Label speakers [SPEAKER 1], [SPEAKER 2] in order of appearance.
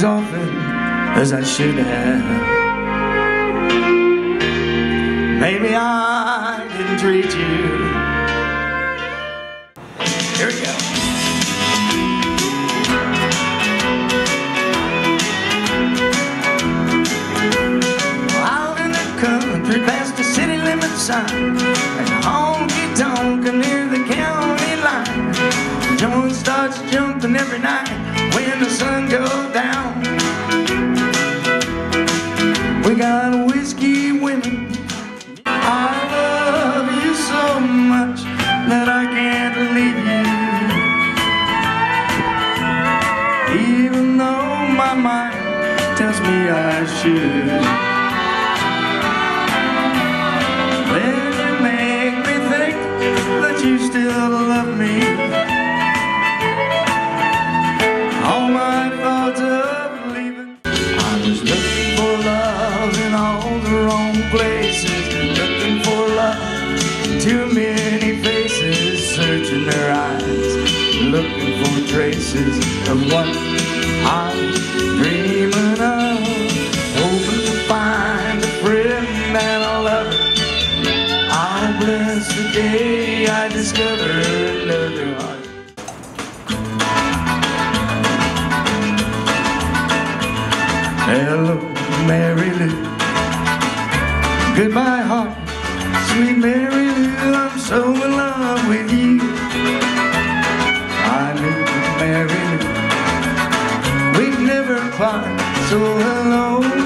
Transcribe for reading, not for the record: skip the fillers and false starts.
[SPEAKER 1] as often as I should have. Maybe I didn't treat you. Here we go. Out in the country past the city limit sign, and a honky-tonk near the county line. The joint starts jumping every night when the sun goes down. We got whiskey women. I love you so much that I can't leave you, even though my mind tells me I should. Then you make me think that you still love me. All my thoughts of leaving. I was looking for love in all the wrong places, looking for love in too many faces, searching their eyes, looking for traces of what I was dreaming of, hoping to find a friend and a lover. I'll bless the day I discover another heart. Hello, Mary Lou. Goodbye, heart, sweet Mary Lou. I'm so in love with you. I knew Mary Lou, we'd never part. So hello,